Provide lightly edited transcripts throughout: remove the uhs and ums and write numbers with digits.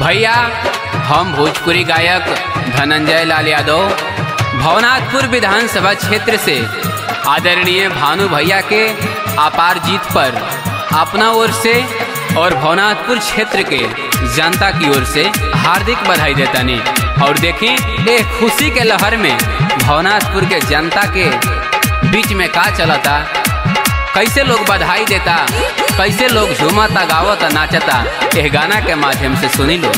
भैया हम भोजपुरी गायक धनंजय लाल यादव भवनाथपुर विधानसभा क्षेत्र से आदरणीय भानु भैया के अपार जीत पर अपना ओर से और भवनाथपुर क्षेत्र के जनता की ओर से हार्दिक बधाई देता नहीं। और देखिए ये खुशी के लहर में भवनाथपुर के जनता के बीच में का चलता, कैसे लोग बधाई देता, कैसे लोग झूमता गावता नाचता, यह गाना के माध्यम से सुनी लो।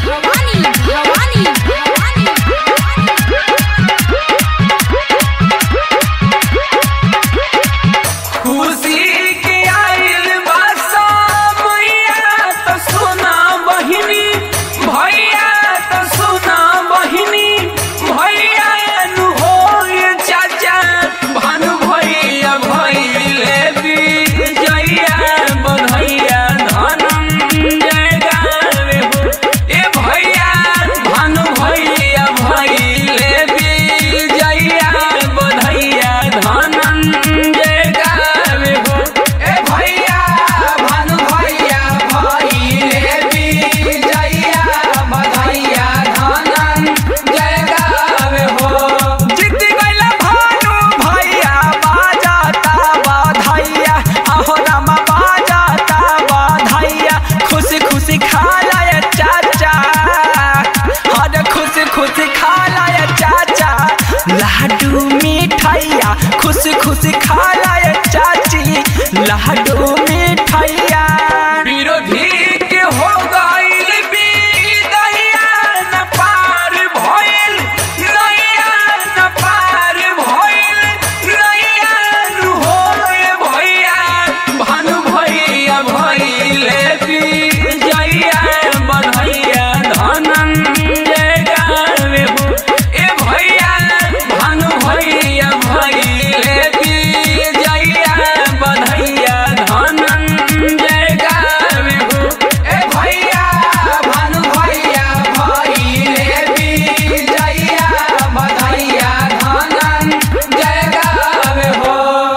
लाडू मिठाइया खुशी खुशी खा लाए चाची, लाडू मिठाइया। विरोधी के हो गइल विदैया न पार भइल, नैया न पार भइल, नैया नु होए भैया भानु भैया भइले विजैया बधैया धनंजय गावे हो। ए भैया भानु भैया भइले विजैया बधैया धनंजय गावे हो। ए भैया भानु भैया भइले विजैया बधैया धनंजय गावे हो।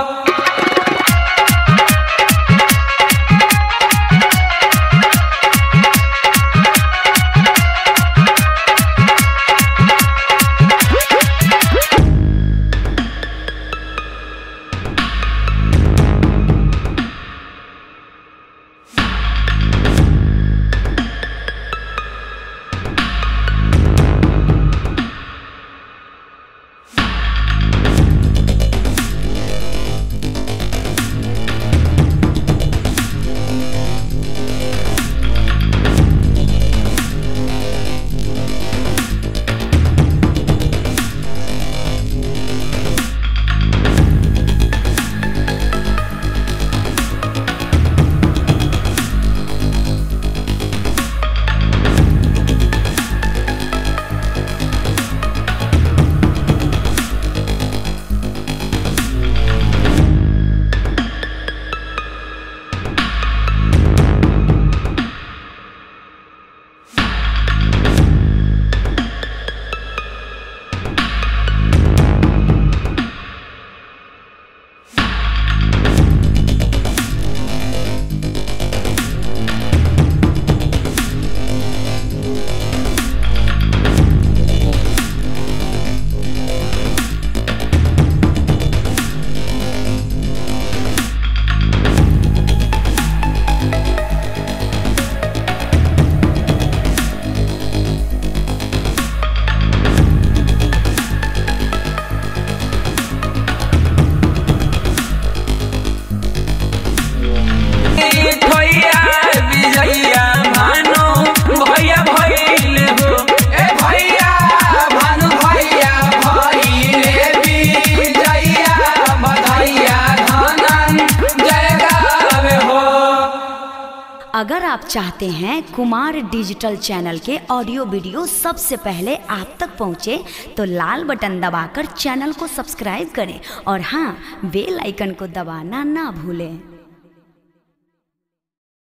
अगर आप चाहते हैं कुमार डिजिटल चैनल के ऑडियो वीडियो सबसे पहले आप तक पहुंचे तो लाल बटन दबाकर चैनल को सब्सक्राइब करें और हाँ, बेल आइकन को दबाना ना भूलें।